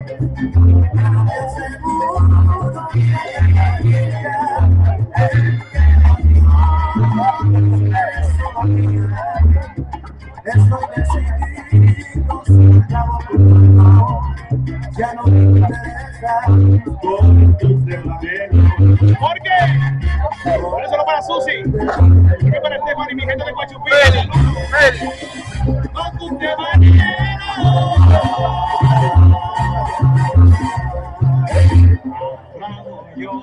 Estoy decidido, ya no me interesa con tus desvaneos. ¿Por qué? Por eso lo para Susi. Porque para el tema y mi gente de Guachupí. Con tus desvaneos. Yo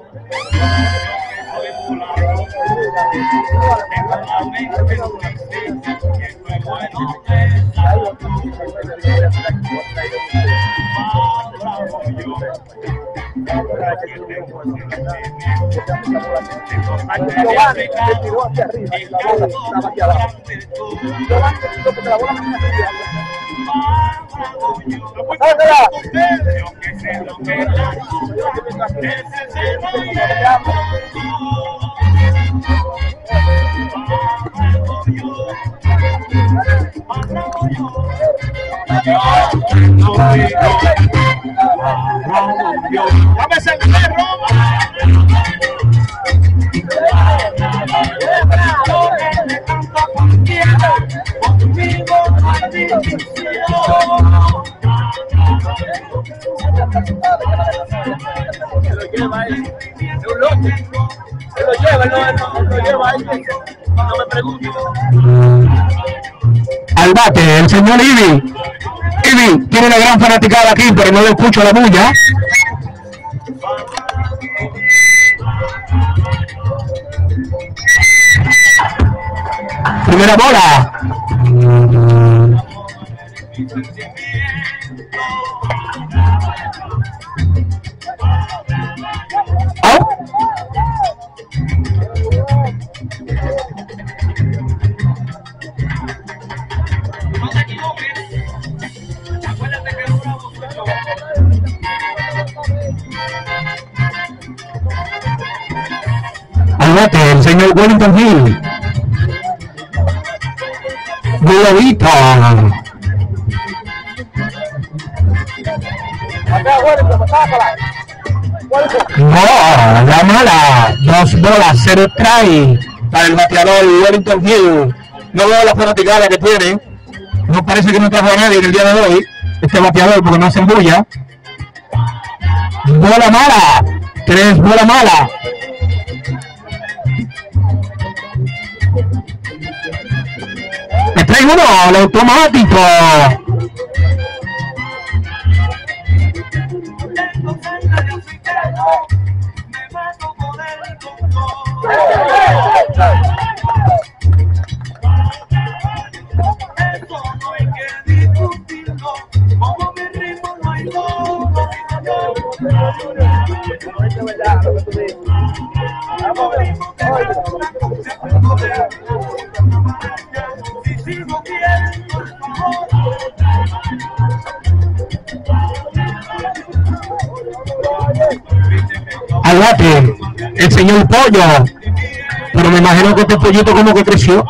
soy volado. En la mente no existe. Que bueno ¡vamos a ver, Roma! Se lo lleva él, es un loco. Se lo lleva él, no me pregunto. Al bate, el señor Ivy. Ivy tiene una gran fanaticada aquí, pero no le escucho la bulla. Primera bola. Oh. Al bate, el señor Wellington Hill. Globito. No, la mala. 2 bolas, 0 strike para el bateador Wellington Hill. No veo la fanaticada que tiene. No parece que no trajo a nadie en el día de hoy. Este bateador porque no hacen bulla. Bola mala. 3 bola mala. Strike 1, al automático. Al bate, el señor Pollo, pero me imagino que este pollito como que creció.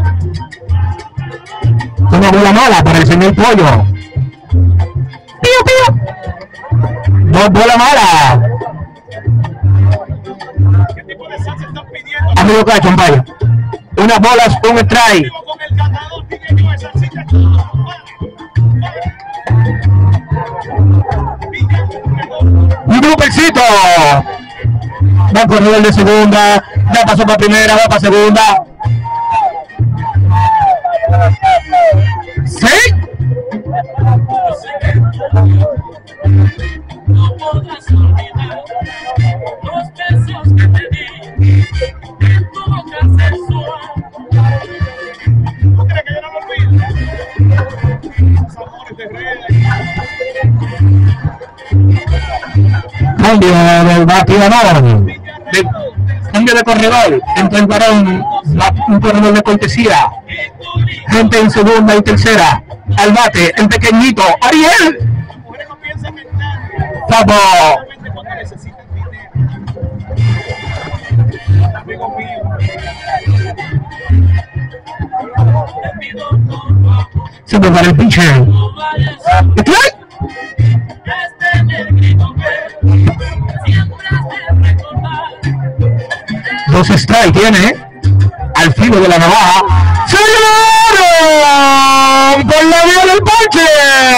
Una bola mala para el señor Pollo. Pío, pío. 2 bolas malas. Amigo Cacho, vaya. Unas bolas, un strike. Un grupercito. Va a correr de segunda. Ya pasó para primera, va para segunda. ¿Sí? No podrás olvidar los besos que te di en tu boca sensual. ¿Tú crees que yo no lo olvido? Los amores de Rey. Cambio del bateador. Cambio de corredor. Entra el varón. Un corredor de cortesía. Gente en segunda y tercera. Al bate, el pequeñito. Ariel. Papo. Se prepara el pitcher. ¿Qué? 2 strikes tiene al filo de la navaja. ¡Se llevaron por la vía del ponche!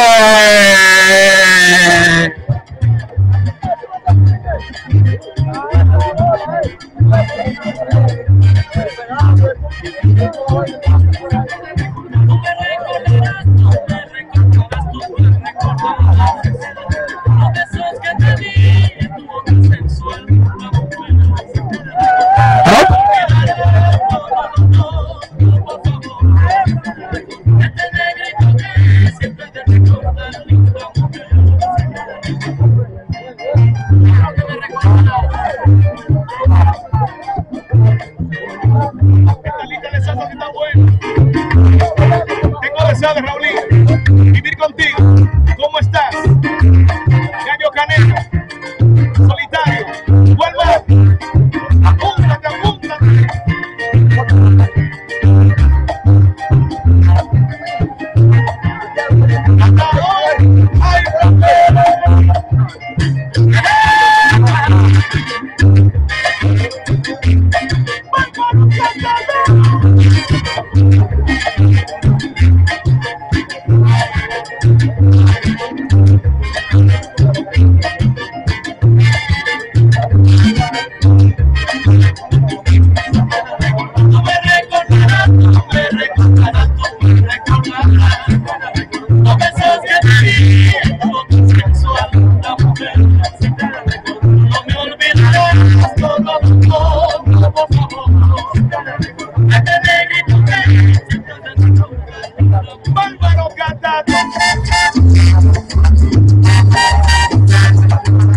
Esta lista de salsa está buena. Tengo deseo de Raulín vivir contigo. ¿Cómo estás? Gallo Canelo, solitario.